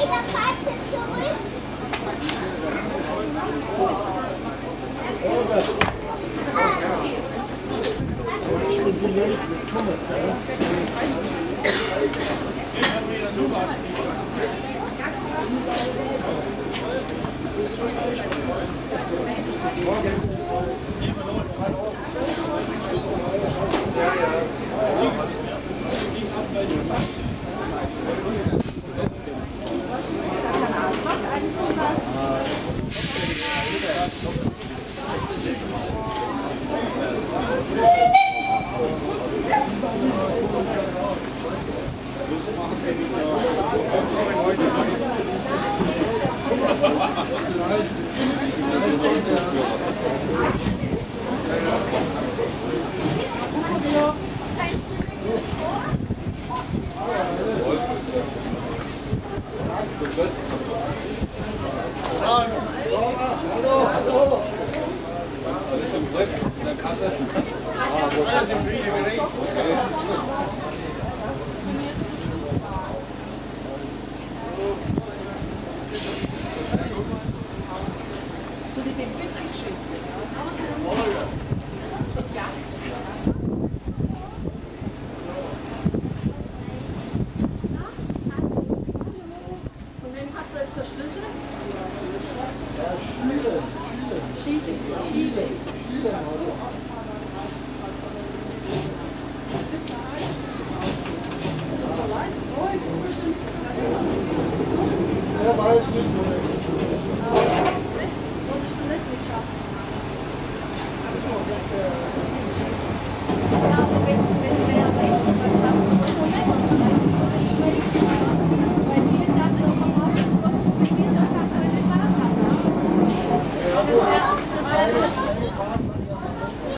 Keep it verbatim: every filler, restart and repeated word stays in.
Alles im Griff, in der Kasse. Ah, wo alles im Griff. Soll ich den ein bisschen schicken? Ja. Von wem hat man jetzt der Schlüssel? Schiele. Schiele. Schiele. Er weiß nicht, wo er ist. Wolltest du nicht mitschaffen? Das wäre